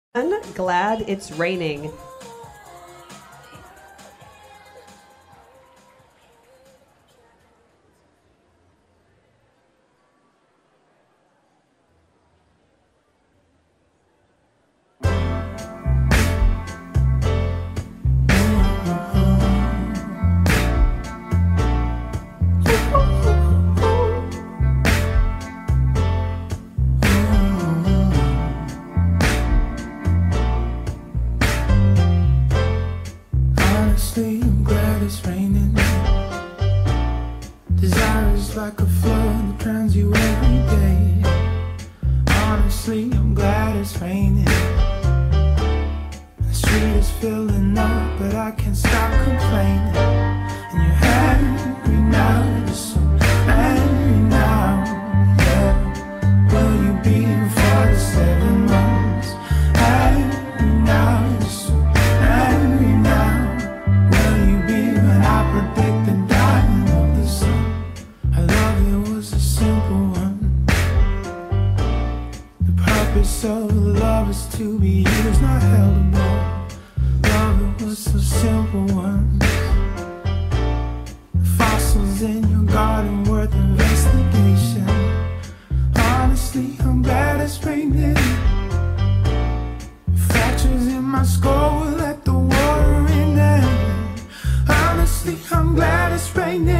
I'm glad it's raining. I'm glad it's raining. Desire is like a flood that drowns you every day. Honestly, I'm glad it's raining. The street is filling up, but I can't stop complaining. And you're angry now, you're so angry now. Yeah, will you be in for the 7 months? Angry now, you're so angry now. I predict the dying of the sun. I love you was a simple one. The purpose of love is to be used, not held above. Love it was so simple once. The fossils in your garden worth investigation. Honestly, I'm glad it's raining. Fractures in my skull will let the water in there. Honestly, I'm glad it's raining.